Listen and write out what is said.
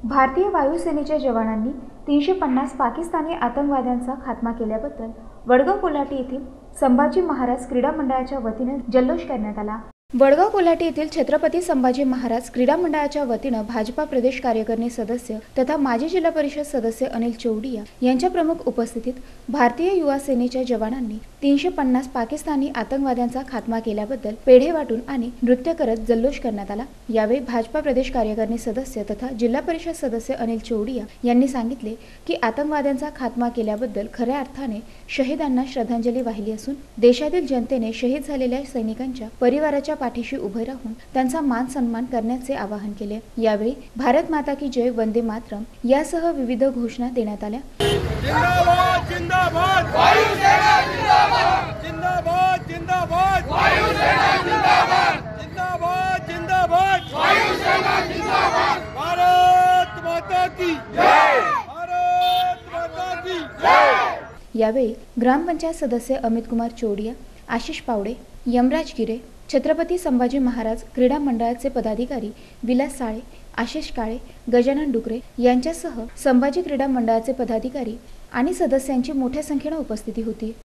भारतीय वायुसेनेच्या जवानांनी 350 पाकिस्तानी आतंकवाद्यांचा खात्मा केल्याबद्दल वडगाव कोल्हाटी येथील संभाजी महाराज क्रीडा मंडळाच्या वतीने जल्लोष करण्यात आला। वडगाव कोल्हाटी येथील छत्रपती संभाजी महाराज क्रीडा मंडळाच्या वतीने भाजपा प्रदेश कार्यकारिणी सदस्य तथा माजी जिल्हा परिषद सदस्य अनिल चौडिया यांच्या प्रमुख उपस्थितीत भारतीय युवा सेनेच्या जवानांनी 350 पाकिस्तानी आतंकवाद्यांचा खात्मा केल्याबद्दल पेढे वाटून आणि नृत्य करत जल्लोष करण्यात आला। यावेळी भाजपा प्रदेश कार्यकारिणी सदस्य तथा जिल्हा परिषद सदस्य अनिल चौडिया यांनी सांगितले की आतंकवाद्यांचा खात्मा केल्याबद्दल खऱ्या अर्थाने शहीदांना श्रद्धांजली वाहिली असून देशातील जनतेने शहीद झालेल्या सैनिकांच्या परिवाराच्या पाठीशी उभे राहून त्यांचा मान सन्मान करण्याचे आवाहन केले। यावेळी भारत माता की जय, वंदे मातरम यासह विविध घोषणा देण्यात आल्या। जिंदाबाद जिंदाबाद वायुसेना जिंदाबाद जिंदाबाद जिंदाबाद वायुसेना जिंदाबाद जिंदाबाद जिंदाबाद वायुसेना जिंदाबाद भारत माता की जय भारत माता की जय। यावेळी ग्रामपंचायत सदस्य अमित कुमार चौडिया, आशिष पावडे, यमराज गिरे, छत्रपती संभाजी महाराज क्रीडा मंडळाचे पदाधिकारी विलास साळे, आशिष काळे, गजानन डुकरे यांच्यासह संभाजी क्रीडा मंडळाचे पदाधिकारी आणि सदस्यांची मोठ्या संख्येने उपस्थिती होती।